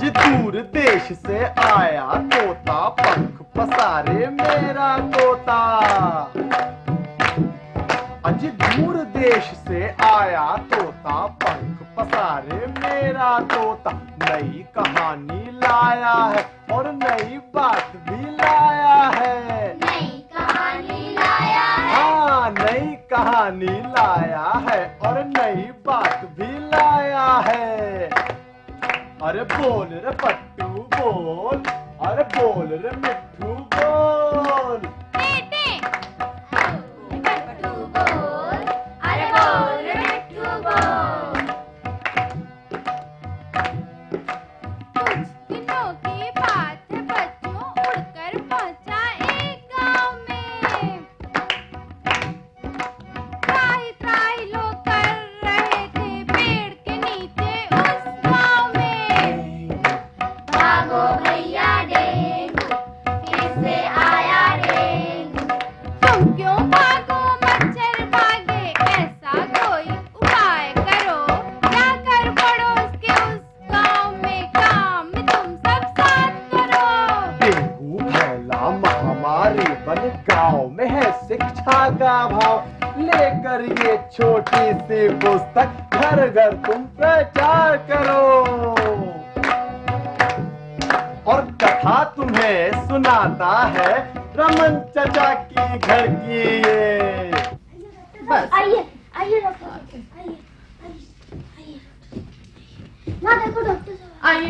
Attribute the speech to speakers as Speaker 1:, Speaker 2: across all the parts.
Speaker 1: अज दूर देश से आया तोता, पंख पसारे मेरा तोता। अज दूर देश से आया तोता, पंख पसारे मेरा तोता। नई कहानी लाया है और नई बात भी लाया है।
Speaker 2: नई कहानी लाया है।
Speaker 1: हाँ, नई कहानी लाया है और नई बात भी लाया है। अरे बोल रे पट्टू बोल, अरे बोल रे मिट्ठू बोल।
Speaker 2: बेटे पट्टू बोल, अरे बोल रे मिट्ठू बोल। कुछ दिनों की बात है बच्चों, उड़कर पहुंचा एक गांव में। त्राही त्राही लोग कर रहे थे पेड़ के नीचे उस गांव में। भागो भैया डेंगू, किससे आया डेंगू। तुम क्यों भागो मच्छर भागे, ऐसा कोई उपाय करो। जाकर पड़ोस के उस गांव में काम तुम सब साथ करो।
Speaker 1: डेंगू फैला महामारी बन गांव में है शिक्षा का भाव। लेकर ये छोटी सी पुस्तक घर घर तुम प्रचार करो। और कथा तुम्हें सुनाता है रमन चचा की घर की ये।
Speaker 2: बस आइए आइए डॉक्टर, आइए आइए ना देखो डॉक्टर साहब।
Speaker 3: आइए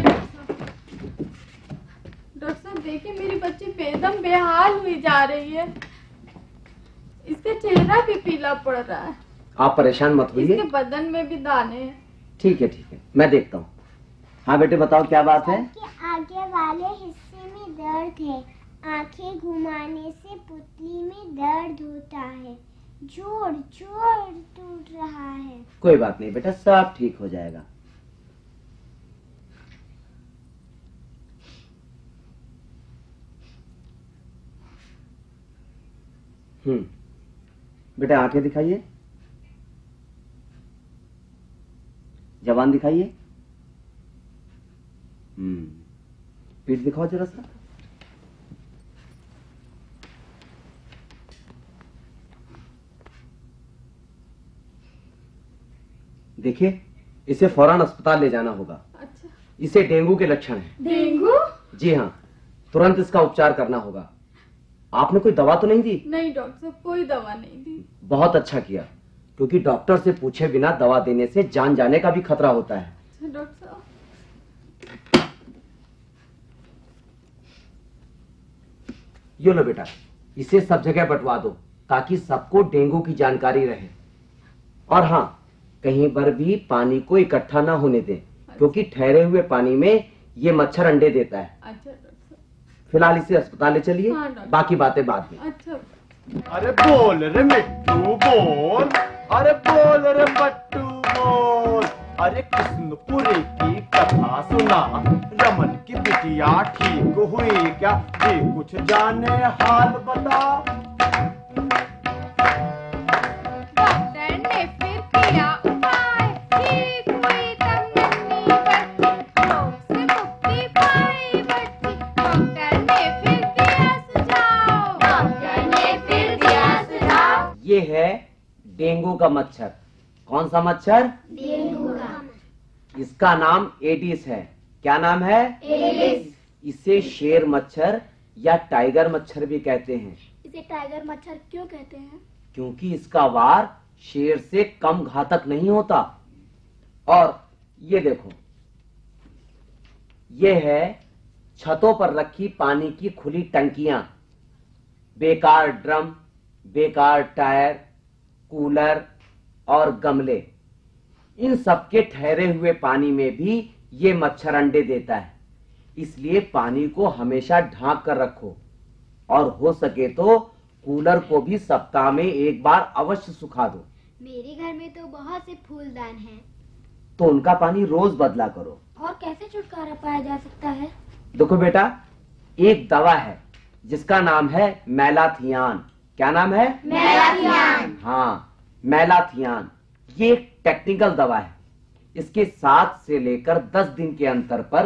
Speaker 3: डॉक्टर साहब देखिए मेरी बच्ची बेदम बेहाल हुई जा रही है। इसका चेहरा भी पीला पड़ रहा है।
Speaker 4: आप परेशान मत होइए।
Speaker 3: इसके बदन में भी दाने हैं।
Speaker 4: ठीक है, मैं देखता हूँ। हाँ बेटे बताओ क्या बात है।
Speaker 5: के आगे वाले हिस्से में दर्द है। आंखें घुमाने से पुतली में दर्द होता है। जोड़ जोड़ टूट रहा है।
Speaker 4: कोई बात नहीं बेटा, सब ठीक हो जाएगा। बेटा आंखें दिखाइए, जबान दिखाइए। पीठ दिखाओ जरा सा। देखिए इसे फौरन अस्पताल ले जाना होगा।
Speaker 3: अच्छा।
Speaker 4: इसे डेंगू के लक्षण हैं।
Speaker 3: डेंगू?
Speaker 4: जी हाँ, तुरंत इसका उपचार करना होगा। आपने कोई दवा तो नहीं दी?
Speaker 3: नहीं डॉक्टर साहब, कोई दवा नहीं दी।
Speaker 4: बहुत अच्छा किया, क्योंकि डॉक्टर से पूछे बिना दवा देने से जान जाने का भी खतरा होता है।
Speaker 3: अच्छा डॉक्टर साहब।
Speaker 4: यो लो बेटा, इसे सब जगह बंटवा दो ताकि सबको डेंगू की जानकारी रहे। और हाँ, कहीं पर भी पानी को इकट्ठा ना होने दें, क्योंकि ठहरे हुए पानी में ये मच्छर अंडे देता है।
Speaker 3: अच्छा डॉक्टर साहब।
Speaker 4: फिलहाल इसे अस्पताल ले चलिए।
Speaker 3: हाँ, डॉक्टर।
Speaker 4: बाकी बातें बाद में।
Speaker 3: अच्छा।
Speaker 1: अरे बोल रे मिट्टू बोल, अरे बोल रे पट्टू बोल। अरे कृष्णपुरी की कथा सुना, रमन की बिटिया ठीक हुई क्या? ये कुछ जाने हाल बता।
Speaker 2: डॉक्टर ने फिर किया उपाय, ठीक हुई तब नन्ही बच्ची, रोग से मुक्ति पाई बच्ची। डॉक्टर ने फिर दिया सुझाव, डॉक्टर ने फिर दिया सुझाव।
Speaker 4: ये है डेंगू का मच्छर। कौन सा मच्छर?
Speaker 2: डेंगू का।
Speaker 4: इसका नाम एडिस है। क्या नाम है?
Speaker 2: एडिस।
Speaker 4: इसे शेर मच्छर या टाइगर मच्छर भी कहते हैं।
Speaker 2: इसे टाइगर मच्छर क्यों कहते हैं?
Speaker 4: क्योंकि इसका वार शेर से कम घातक नहीं होता। और ये देखो, ये है छतों पर रखी पानी की खुली टंकियां। बेकार ड्रम, बेकार टायर, कूलर और गमले, इन सब के ठहरे हुए पानी में भी ये मच्छर अंडे देता है। इसलिए पानी को हमेशा ढांक कर रखो और हो सके तो कूलर को भी सप्ताह में एक बार अवश्य सुखा दो।
Speaker 2: मेरे घर में तो बहुत से फूलदान हैं।
Speaker 4: तो उनका पानी रोज बदला करो।
Speaker 2: और कैसे छुटकारा पाया जा सकता है?
Speaker 4: देखो बेटा, एक दवा है जिसका नाम है मैलाथियान। क्या नाम है?
Speaker 2: मैलाथियान।
Speaker 4: हाँ, मैलाथियान। ये एक टेक्निकल दवा है। इसके 7 से लेकर 10 दिन के अंतर पर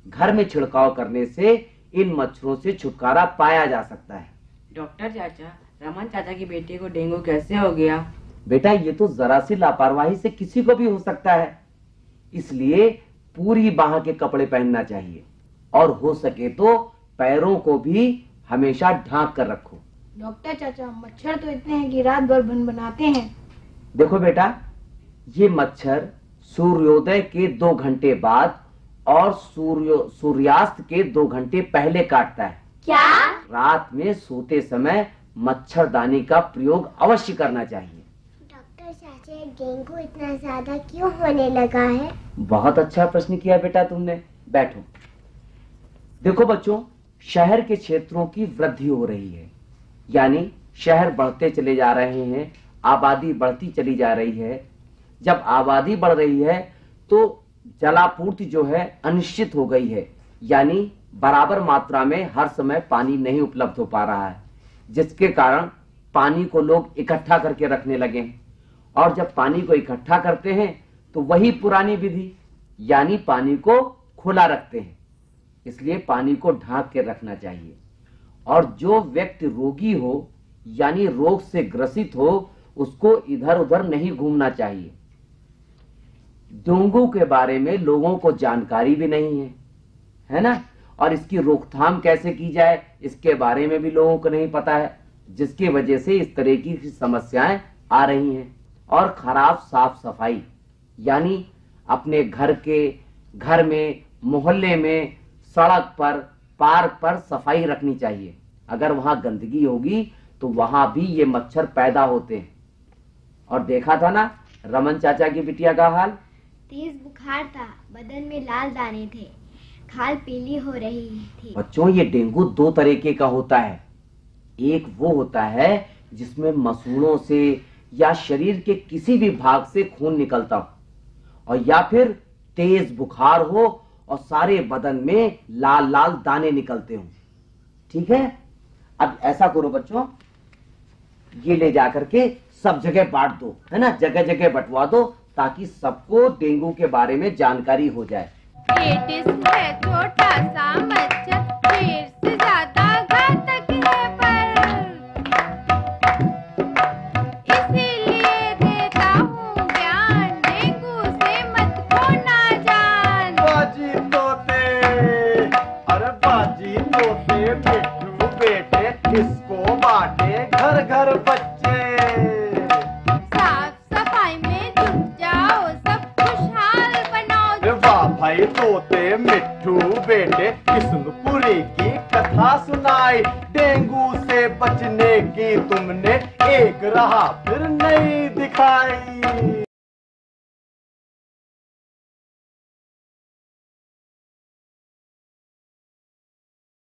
Speaker 4: घर में छिड़काव करने से इन मच्छरों से छुटकारा पाया जा सकता है।
Speaker 6: डॉक्टर चाचा, रमन चाचा की बेटी को डेंगू कैसे हो गया?
Speaker 4: बेटा, ये तो जरा सी लापरवाही से किसी को भी हो सकता है, इसलिए पूरी बाह के कपड़े पहनना चाहिए और हो सके तो पैरों को भी हमेशा ढांक कर रखो।
Speaker 7: डॉक्टर चाचा, मच्छर तो इतने हैं कि रात भर भनभनाते हैं।
Speaker 4: देखो बेटा, ये मच्छर सूर्योदय के 2 घंटे बाद और सूर्यास्त के 2 घंटे पहले काटता है।
Speaker 5: क्या?
Speaker 4: रात में सोते समय मच्छरदानी का प्रयोग अवश्य करना चाहिए।
Speaker 5: डॉक्टर चाचा, डेंगू इतना ज्यादा क्यों होने लगा है?
Speaker 4: बहुत अच्छा प्रश्न किया बेटा तुमने। बैठो। देखो बच्चों, शहर के क्षेत्रों की वृद्धि हो रही है, यानी शहर बढ़ते चले जा रहे हैं, आबादी बढ़ती चली जा रही है। जब आबादी बढ़ रही है तो जलापूर्ति जो है अनिश्चित हो गई है, यानी बराबर मात्रा में हर समय पानी नहीं उपलब्ध हो पा रहा है, जिसके कारण पानी को लोग इकट्ठा करके रखने लगे हैं। और जब पानी को इकट्ठा करते हैं तो वही पुरानी विधि, यानी पानी को खुला रखते हैं। इसलिए पानी को ढांक के रखना चाहिए। और जो व्यक्ति रोगी हो, यानी रोग से ग्रसित हो, उसको इधर उधर नहीं घूमना चाहिए। डेंगू के बारे में लोगों को जानकारी भी नहीं है ना? और इसकी रोकथाम कैसे की जाए, इसके बारे में भी लोगों को नहीं पता है, जिसकी वजह से इस तरह की समस्याएं आ रही हैं। और खराब साफ सफाई, यानी अपने घर में, मोहल्ले में, सड़क पर, पार्क पर सफाई रखनी चाहिए। अगर वहां गंदगी होगी तो वहां भी ये मच्छर पैदा होते हैं। और देखा था ना रमन चाचा की बिटिया का हाल?
Speaker 5: तेज बुखार था, बदन में लाल दाने थे, खाल पीली हो रही थी।
Speaker 4: बच्चों, ये डेंगू 2 तरीके का होता है। एक वो होता है जिसमें मसूड़ों से या शरीर के किसी भी भाग से खून निकलता हो, और या फिर तेज बुखार हो और सारे बदन में लाल लाल दाने निकलते हो। ठीक है, अब ऐसा करो बच्चों, ये ले जाकर के सब जगह बांट दो, है ना? जगह जगह बंटवा दो, ताकि सबको डेंगू के बारे में जानकारी हो जाए।
Speaker 2: एडिस है छोटा सा मच्छर, ढेर से ज्यादा घातक है, पर इसीलिए देता हूँ ज्ञान, डेंगू से मत खोना जान।
Speaker 1: बाजी तोते, अरे बाजी तोते, मिट्ठू बेटे, किसको बांटे घर घर बच्चे।
Speaker 2: साफ सफाई में जुट जाओ, सब खुशहाल बनाओ।
Speaker 1: अरे वाह भाई तोते, मिट्ठू बेटे, किस्मपुरी की कथा सुनाई। डेंगू से बचने की तुमने एक राह फिर नहीं दिखाई।